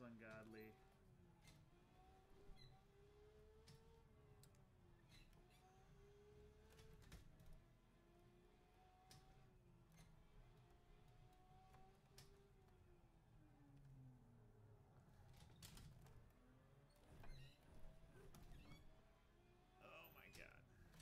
ungodly. Oh my god.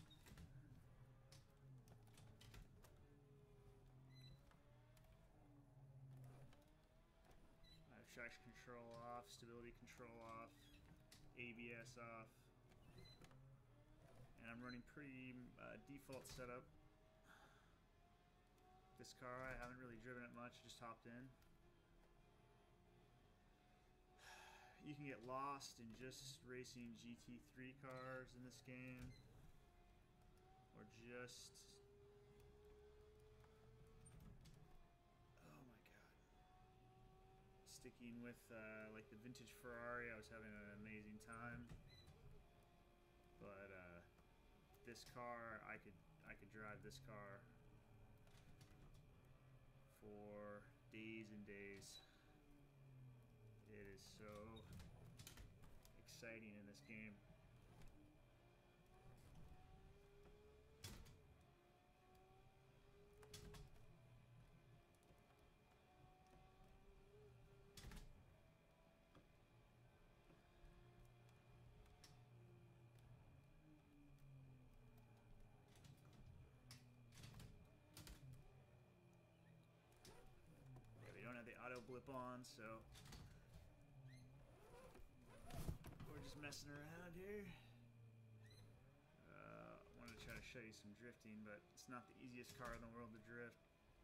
I have traction control off, stability control off, ABS off, and I'm running pretty default setup. This car, I haven't really driven it much, just hopped in. You can get lost in just racing GT3 cars in this game, or just... oh my god. Sticking with like the vintage Ferrari, I was having an amazing time. But this car, I could drive this car for days and days. It is so exciting in this game. Yeah, we don't have the auto blip on, so we're just messing around here. I wanted to try to show you some drifting, but it's not the easiest car in the world to drift.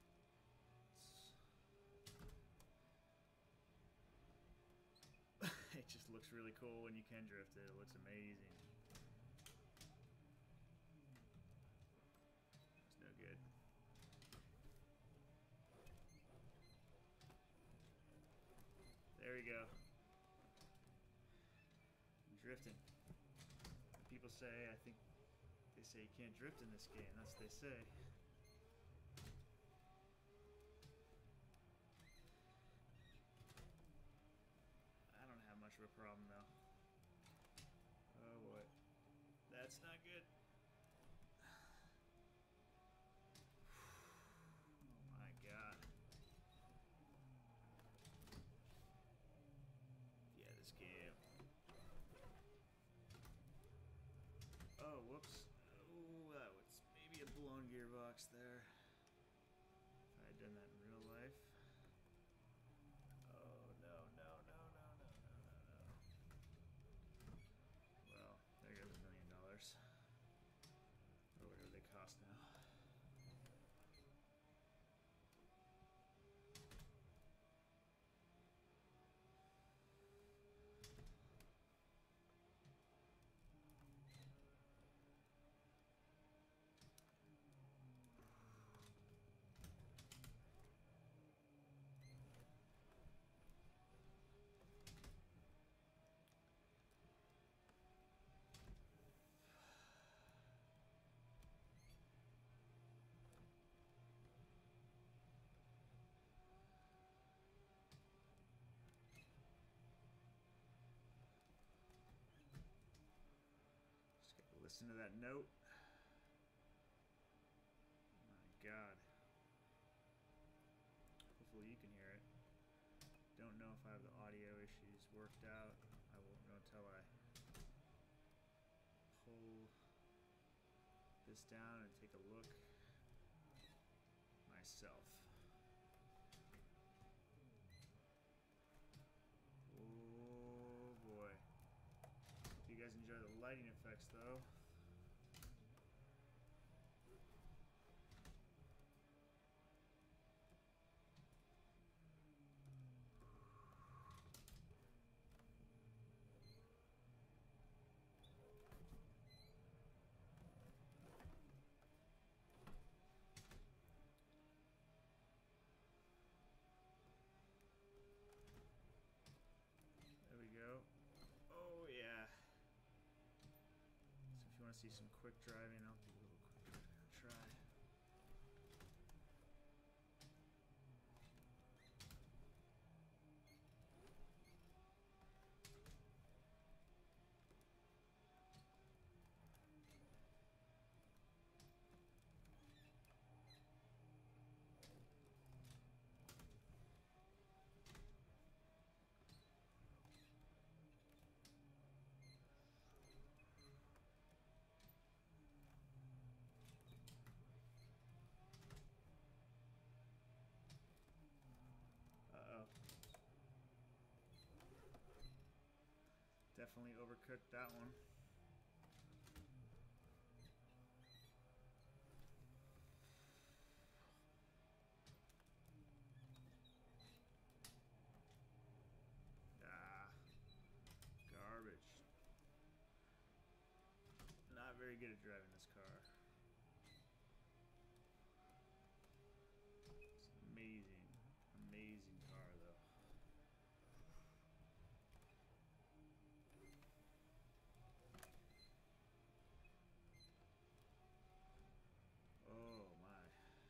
It just looks really cool when you can drift it. It looks amazing. It's no good. There we go. Drifting. People say, I think they say you can't drift in this game. That's what they say. I don't have much of a problem though. Oh boy. That's not good. Oh my god. Yeah, this game. Oh, whoops. Oh, that was maybe a blown gearbox there. If I had done that in real life. Oh, no, no, no, no, no, no, no, no. Well, there goes $1 million. Or whatever they cost now. Listen to that note. My god. Hopefully you can hear it. Don't know if I have the audio issues worked out. I won't know until I pull this down and take a look myself. Oh boy. If you guys enjoy the lighting effects though. There we go. Oh yeah. So if you want to see some quick driving, I'll do a little quick driving. I'll try. Definitely overcooked that one. Ah, garbage. Not very good at driving this car. It's amazing, amazing car though. Oh my.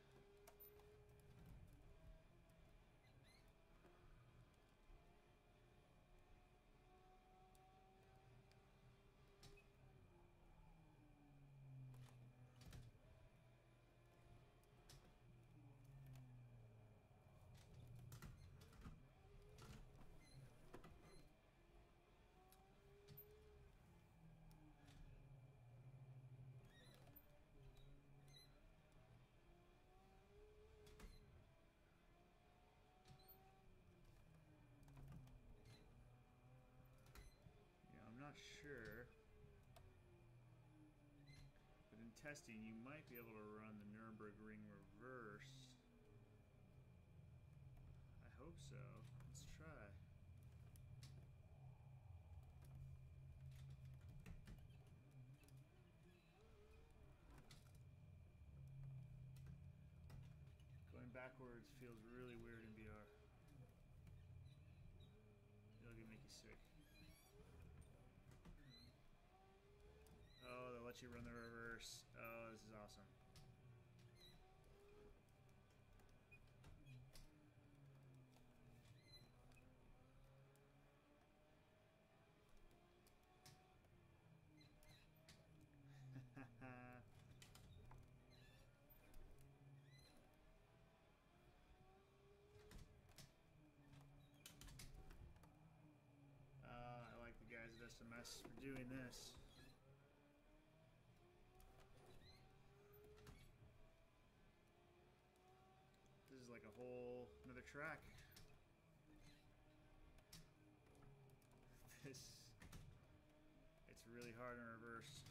Yeah, I'm not sure. But in testing, you might be able to run the Nürburgring reverse. I hope so. Let's try. Going backwards feels really weird in VR. It'll make you sick. Oh, they'll let you run the reverse. Oh, this is awesome. I like the guys at SMS for doing this. This is like a whole another track. It's really hard in reverse.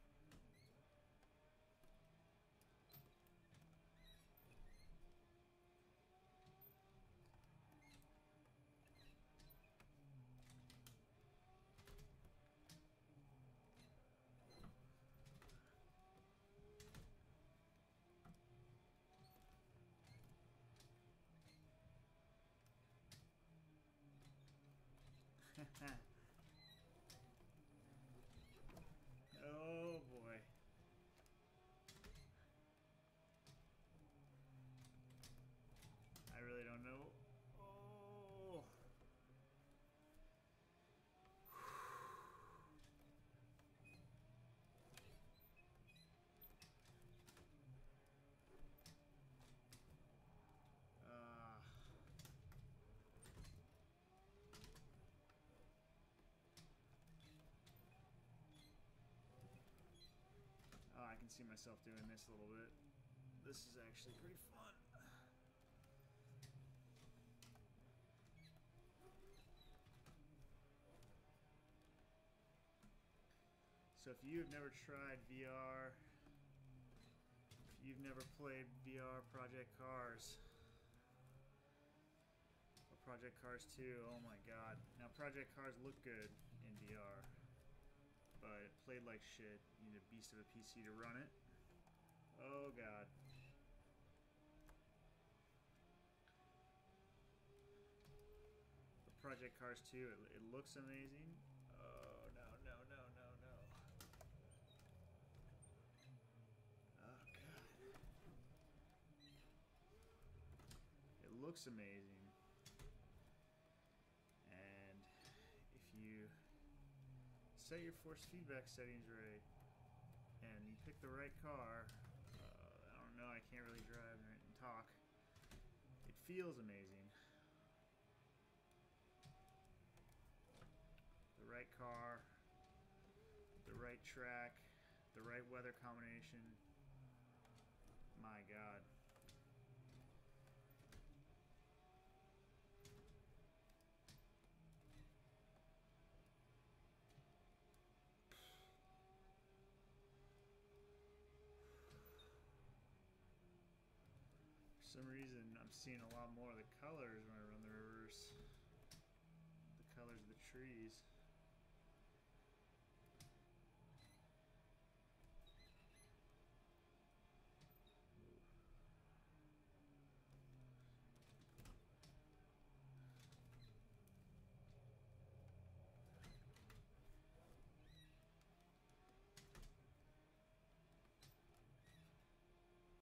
Oh boy. I really don't know. Oh. Oh, I can see myself doing this a little bit. This is actually pretty fun. So if you've never tried VR, if you've never played VR Project Cars, or Project Cars 2, oh my god. Now Project Cars look good in VR, but it played like shit. You need a beast of a PC to run it. Oh god. But Project Cars 2, it looks amazing. Oh no, no, no, no, no. Oh god. It looks amazing. And if you set your force feedback settings right and you pick the right car, I don't know, I can't really drive and talk. It feels amazing. The right car, the right track, the right weather combination. My god. For some reason, I'm seeing a lot more of the colors when I run the reverse. The colors of the trees.